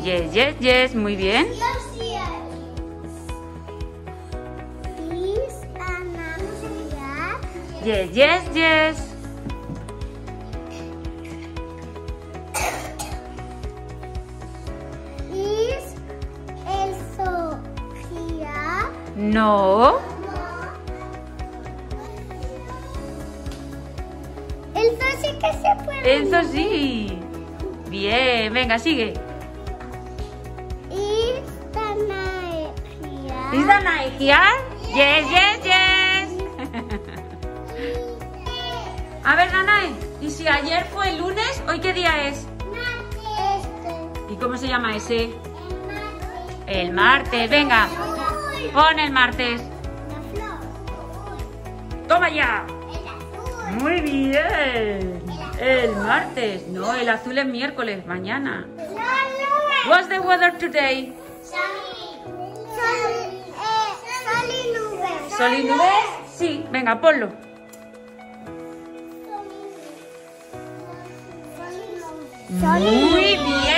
Yes, yes, yes. Muy bien. Los días. Is Anastasia. Yes, yes, yes. Is el Sofía. No. El sí que se puede. Eso sí. Bien, venga, sigue. Is Anastasia. ¿Is that night here? Yes, yes, yes. A ver, Danae, ¿y si ayer fue el lunes, hoy qué día es? ¿Y cómo se llama ese? El martes. Venga, pon el martes. ¡Toma ya! Muy bien. El martes. No, el azul es miércoles, mañana. What's the weather today? Sol y nubes. ¿Sol y nubes? Sí, venga, ponlo. Muy bien.